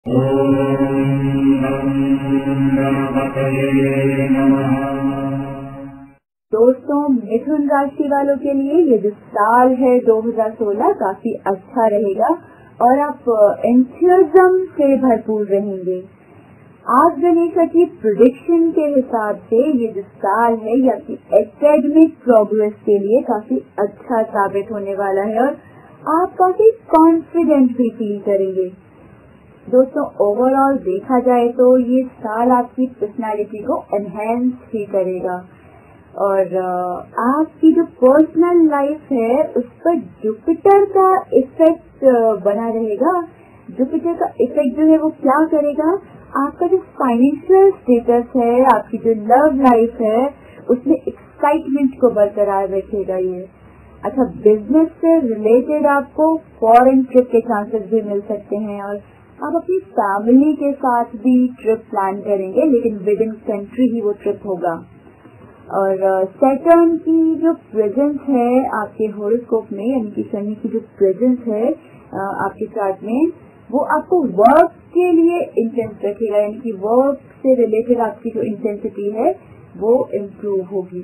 दोस्तों, मिथुन राशि वालों के लिए ये जो साल है 2016 काफी अच्छा रहेगा और आप एंथुसियाज्म से भरपूर रहेंगे। आज गणेश की प्रेडिक्शन के हिसाब से ये जो साल है ये आपकी एकेडमिक प्रोग्रेस के लिए काफी अच्छा साबित होने वाला है और आप काफी कॉन्फिडेंट भी फील करेंगे। दोस्तों, ओवरऑल देखा जाए तो ये साल आपकी पर्सनालिटी को एनहेंस ही करेगा और आपकी जो पर्सनल लाइफ है उस पर जुपिटर का इफेक्ट बना रहेगा। जुपिटर का इफेक्ट जो है वो क्या करेगा, आपका जो फाइनेंशियल स्टेटस है, आपकी जो लव लाइफ है उसमें एक्साइटमेंट को बरकरार रखेगा ये। अच्छा, बिजनेस से रिलेटेड आपको फॉरेन ट्रिप के चांसेस भी मिल सकते हैं और आप अपनी फैमिली के साथ भी ट्रिप प्लान करेंगे, लेकिन विद इन कंट्री ही वो ट्रिप होगा। और सैटर्न की जो प्रेजेंस है आपके हॉरोस्कोप में, यानी कि शनि की जो प्रेजेंस है आपके चार्ट में, वो आपको वर्क के लिए इंटेंस रखेगा, यानी कि वर्क से रिलेटेड आपकी जो इंटेंसिटी है वो इम्प्रूव होगी।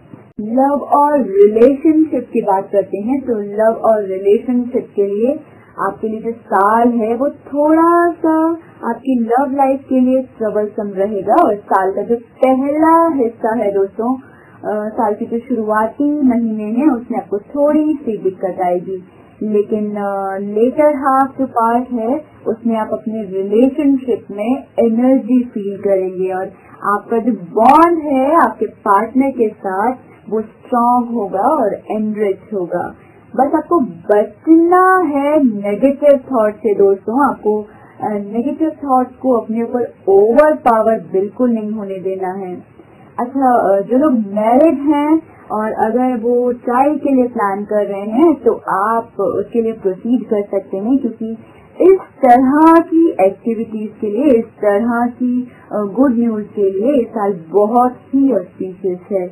लव और रिलेशनशिप की बात करते हैं तो लव और रिलेशनशिप के लिए आपके लिए जो साल है वो थोड़ा सा आपकी लव लाइफ के लिए ट्रबलसम रहेगा और साल का जो पहला हिस्सा है दोस्तों, साल की जो शुरुआती महीने हैं उसमें आपको थोड़ी सी दिक्कत आएगी, लेकिन लेटर हाफ जो पार्ट है उसमें आप अपने रिलेशनशिप में एनर्जी फील करेंगे और आपका जो बॉन्ड है आपके पार्टनर के साथ वो स्ट्रॉन्ग होगा और एनरिच होगा। बस आपको बचना है नेगेटिव थॉट से दोस्तों। आपको नेगेटिव थॉट्स को अपने ऊपर ओवर पावर बिल्कुल नहीं होने देना है। अच्छा, जो लोग मैरिड हैं और अगर वो चाइल्ड के लिए प्लान कर रहे हैं तो आप उसके लिए प्रोसीड कर सकते हैं, क्योंकि इस तरह की एक्टिविटीज के लिए, इस तरह की गुड न्यूज के लिए इस साल बहुत ही ऑस्पिशियस है।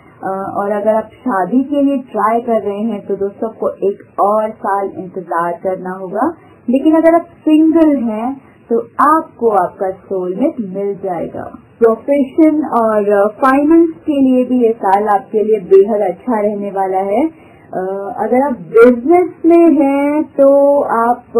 और अगर आप शादी के लिए ट्राई कर रहे हैं तो दोस्तों आपको एक और साल इंतजार करना होगा, लेकिन अगर आप सिंगल हैं तो आपको आपका सोलमेट मिल जाएगा। प्रोफेशन और फाइनेंस के लिए भी ये साल आपके लिए बेहद अच्छा रहने वाला है। अगर आप बिजनेस में हैं तो आप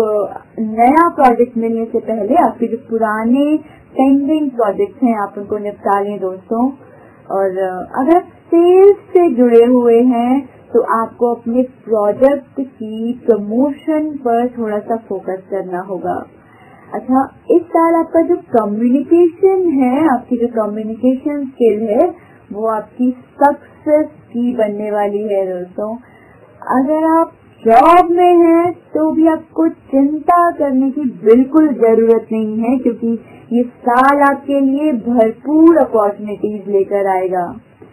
नया प्रोजेक्ट मिलने से पहले आपके जो पुराने पेंडिंग प्रोजेक्ट हैं आप उनको निपटा लें दोस्तों। और अगर आप सेल्स से जुड़े हुए हैं तो आपको अपने प्रोजेक्ट की प्रमोशन पर थोड़ा सा फोकस करना होगा। अच्छा, इस साल आपका जो कम्युनिकेशन है, आपकी जो कम्युनिकेशन स्किल है वो आपकी सक्सेस की बनने वाली है दोस्तों। अगर आप जॉब में हैं तो भी आपको चिंता करने की बिल्कुल जरूरत नहीं है, क्योंकि ये साल आपके लिए भरपूर अपॉर्चुनिटीज लेकर आएगा।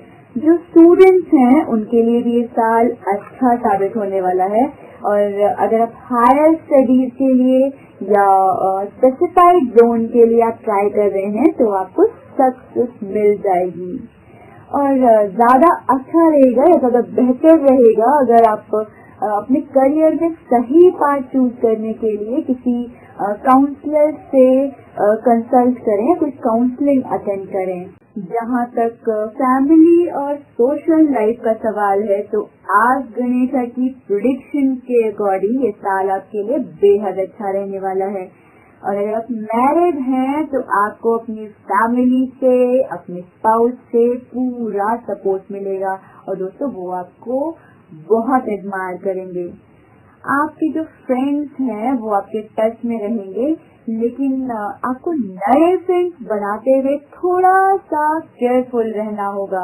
जो स्टूडेंट्स हैं उनके लिए भी ये साल अच्छा साबित होने वाला है और अगर आप हायर स्टडीज के लिए या स्पेसिफाइड जोन के लिए आप ट्राई कर रहे हैं तो आपको सक्सेस मिल जाएगी। और ज्यादा अच्छा रहेगा या ज्यादा बेहतर रहेगा अगर आप अपने करियर में सही पार्ट चूज करने के लिए किसी काउंसलर से कंसल्ट करें, कुछ काउंसलिंग अटेंड करें। जहाँ तक फैमिली और सोशल लाइफ का सवाल है तो आज गणेश की प्रेडिक्शन के अकॉर्डिंग ये साल आपके लिए बेहद अच्छा रहने वाला है। और अगर आप मैरिड हैं तो आपको अपनी फैमिली से, अपने स्पाउस से पूरा सपोर्ट मिलेगा और दोस्तों वो आपको बहुत एडमायर करेंगे। आपके जो फ्रेंड्स हैं वो आपके टच में रहेंगे, लेकिन आपको नए फ्रेंड्स बनाते हुए थोड़ा सा केयरफुल रहना होगा।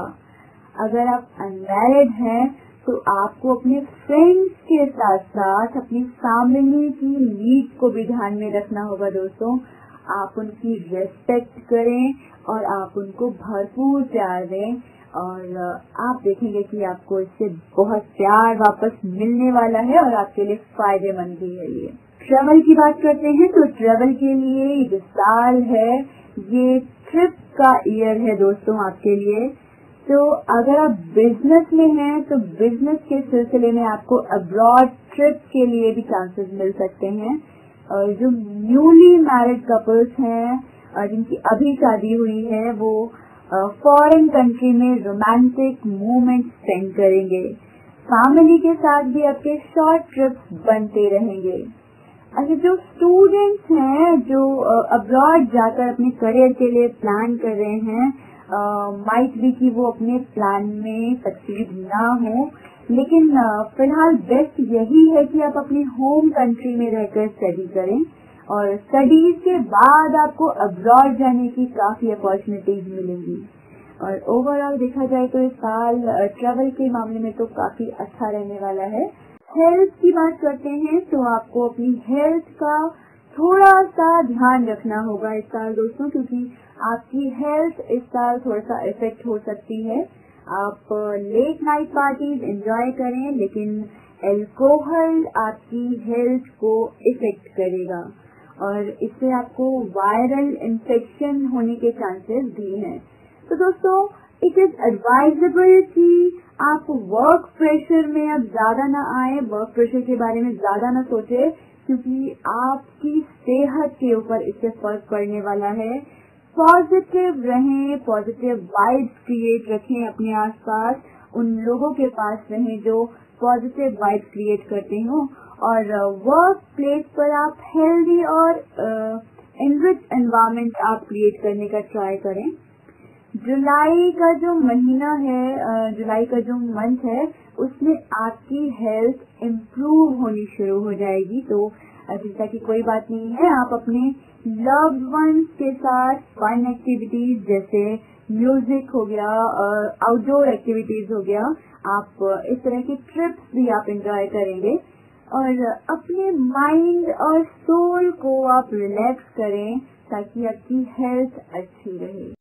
अगर आप अनमैरिड हैं तो आपको अपने फ्रेंड्स के साथ साथ अपनी फैमिली की नीड को भी ध्यान में रखना होगा दोस्तों। आप उनकी रेस्पेक्ट करें और आप उनको भरपूर प्यार दें और आप देखेंगे कि आपको इससे बहुत प्यार वापस मिलने वाला है और आपके लिए फायदेमंद भी है। ये ट्रेवल की बात करते हैं तो ट्रेवल के लिए जो साल है ये ट्रिप का ईयर है दोस्तों आपके लिए। तो अगर आप बिजनेस में हैं तो बिजनेस के सिलसिले में आपको अब्रॉड ट्रिप के लिए भी चांसेस मिल सकते हैं। और जो न्यूली मैरिड कपल्स हैं जिनकी अभी शादी हुई है वो फॉरेन कंट्री में रोमांटिक मोमेंट स्पेंड करेंगे। फैमिली के साथ भी आपके शॉर्ट ट्रिप्स बनते रहेंगे। अच्छा, जो स्टूडेंट्स हैं जो अब्रॉड जाकर अपने करियर के लिए प्लान कर रहे हैं, माइट बी कि वो अपने प्लान में सक्सीड ना हो, लेकिन फिलहाल बेस्ट यही है कि आप अपनी होम कंट्री में रहकर स्टडी करें और स्टडीज के बाद आपको अब्रॉड जाने की काफी अपॉर्चुनिटीज मिलेंगी। और ओवरऑल देखा जाए तो इस साल ट्रैवल के मामले में तो काफी अच्छा रहने वाला है। हेल्थ की बात करते हैं तो आपको अपनी हेल्थ का थोड़ा सा ध्यान रखना होगा इस साल दोस्तों, क्योंकि आपकी हेल्थ इस साल थोड़ा सा इफेक्ट हो सकती है। आप लेट नाइट पार्टीज एंजॉय करें, लेकिन अल्कोहल आपकी हेल्थ को इफेक्ट करेगा और इससे आपको वायरल इन्फेक्शन होने के चांसेस भी हैं। तो दोस्तों, इट इज एडवाइजेबल कि आप वर्क प्रेशर में अब ज्यादा ना आए, वर्क प्रेशर के बारे में ज्यादा ना सोचे, क्योंकि आपकी सेहत के ऊपर इससे फर्क पड़ने वाला है। पॉजिटिव रहें, पॉजिटिव वाइब्स क्रिएट रखें अपने आसपास, उन लोगों के पास रहें जो पॉजिटिव वाइब्स क्रिएट करते हो और वर्क प्लेस पर आप हेल्दी और एनरिच एनवायरनमेंट आप क्रिएट करने का ट्राई करें। जुलाई का जो महीना है, जुलाई का जो मंथ है, उसमें आपकी हेल्थ इम्प्रूव होनी शुरू हो जाएगी। तो चिंता की कोई बात नहीं है। आप अपने लव्ड वंस के साथ फन एक्टिविटीज जैसे म्यूजिक हो गया और आउटडोर एक्टिविटीज हो गया, आप इस तरह की ट्रिप्स भी आप एंजॉय करेंगे और अपने माइंड और सोल को आप रिलैक्स करें ताकि आपकी हेल्थ अच्छी रहे।